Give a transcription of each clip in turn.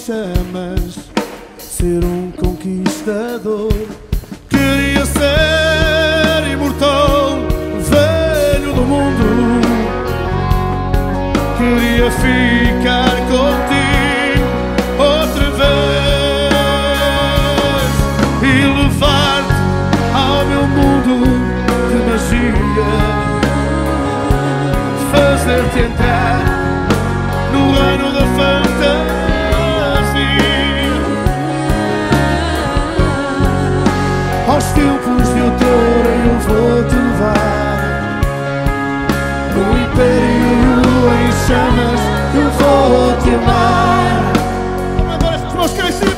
chamas, ser um conquistador. Queria ser imortal, velho do mundo. Queria ficar contigo outra vez e levar-te ao meu mundo de magia, fazer-te entrar no reino da fantasia, aos tempos de outrora eu vou-te levar, no império em chamas eu vou-te amar. Agora as mãos cá em cima.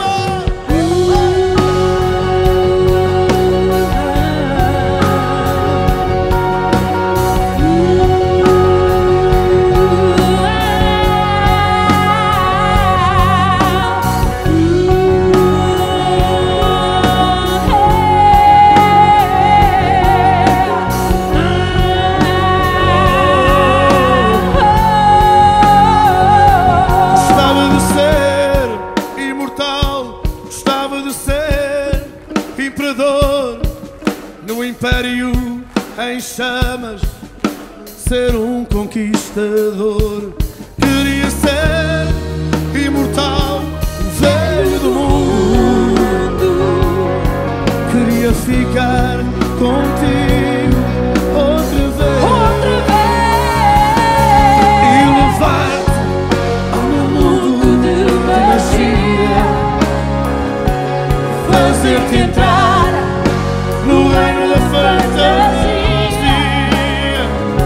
No império em chamas, ser um conquistador. Queria ser imortal, velho do mundo. Queria ficar contigo outra vez, e levar-te ao meu mundo de magia, fazer-te entrar no reino da fantasia,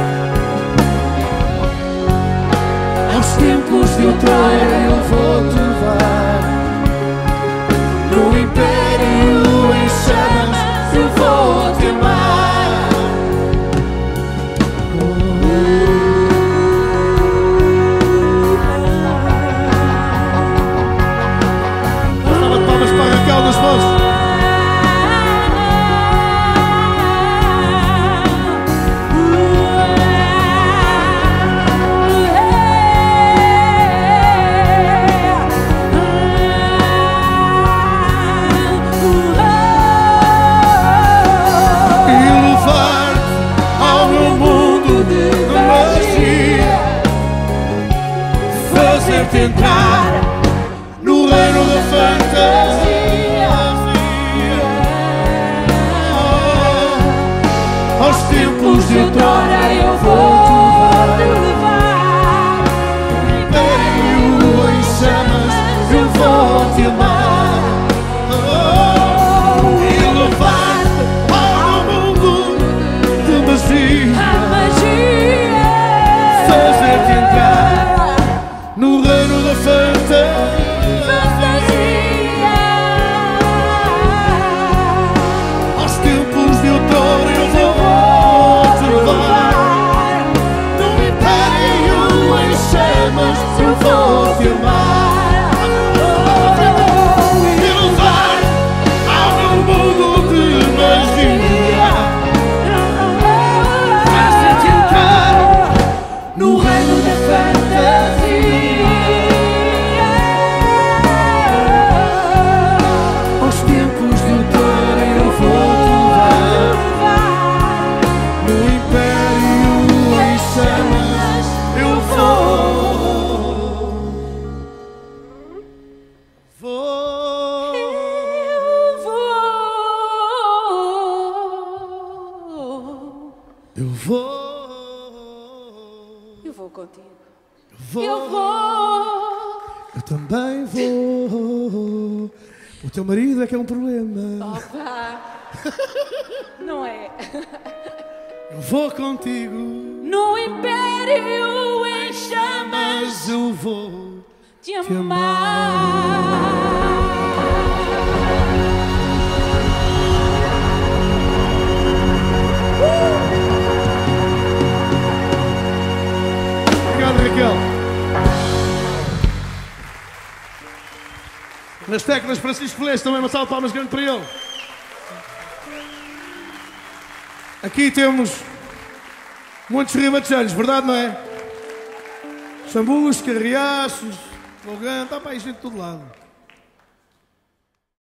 aos tempos de outrora eu vou-te levar, no império em chamas eu vou-te amar. Salva de palmas para a Raquel das Mãos. Fazer-te entrar no reino da fantasia, aos tempos de outrora eu vou-te levar, no império em chamas eu vou-te amar, e levar-te ao mundo de magia, fazer-te entrar no reino da fantasia, aos tempos de outrora eu vou-te levar, no império em chamas eu vou-te amar, e levar ao meu mundo de magia, fazer-te entrar no reino da fantasia. Eu vou contigo. Eu vou. Eu também vou. O teu marido é que é um problema. Opa! Não é? Eu vou contigo. No império em chamas Mas eu vou te amar. Obrigado, Raquel. Nas teclas, Francisco Velez, também uma salva de palmas grande para ele. Aqui temos muitos ribatejeiros, verdade, não é? Chambus, carriaços, Logan, está para aí gente de todo lado.